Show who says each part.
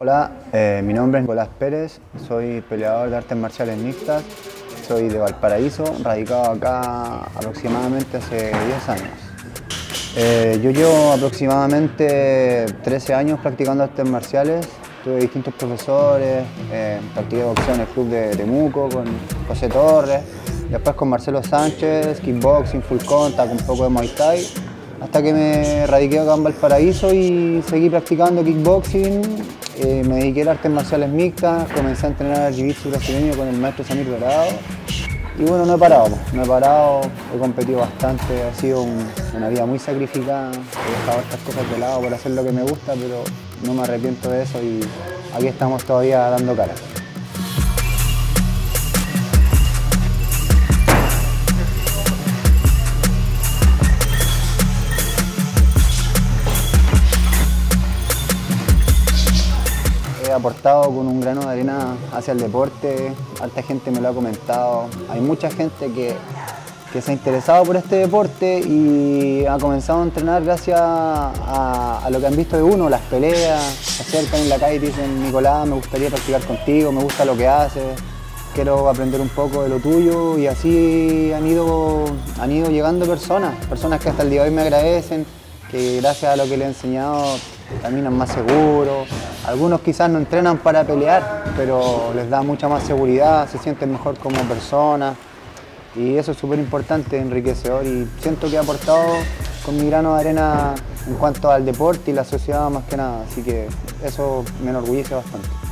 Speaker 1: Hola, mi nombre es Nicolás Pérez, soy peleador de artes marciales mixtas, soy de Valparaíso, radicado acá aproximadamente hace 10 años. Yo llevo aproximadamente 13 años practicando artes marciales, tuve distintos profesores, practiqué boxeo en el club de Temuco con José Torres, después con Marcelo Sánchez, kickboxing, full contact, un poco de Muay Thai, hasta que me radiqué acá en Valparaíso y seguí practicando kickboxing. Me dediqué a artes marciales mixtas, comencé a entrenar jiu-jitsu brasileño con el maestro Samir Dorado y bueno, no he parado, he competido bastante, ha sido una vida muy sacrificada, he dejado estas cosas de lado por hacer lo que me gusta, pero no me arrepiento de eso y aquí estamos todavía dando cara. He aportado con un grano de arena hacia el deporte, harta gente me lo ha comentado, hay mucha gente que se ha interesado por este deporte y ha comenzado a entrenar gracias a lo que han visto de uno, las peleas, se acercan en la calle y dicen: Nicolás, me gustaría practicar contigo, me gusta lo que haces, quiero aprender un poco de lo tuyo, y así han ido llegando personas que hasta el día de hoy me agradecen, que gracias a lo que les he enseñado caminan más seguros. Algunos quizás no entrenan para pelear, pero les da mucha más seguridad, se sienten mejor como personas y eso es súper importante, enriquecedor, y siento que he aportado con mi grano de arena en cuanto al deporte y la sociedad más que nada, así que eso me enorgullece bastante.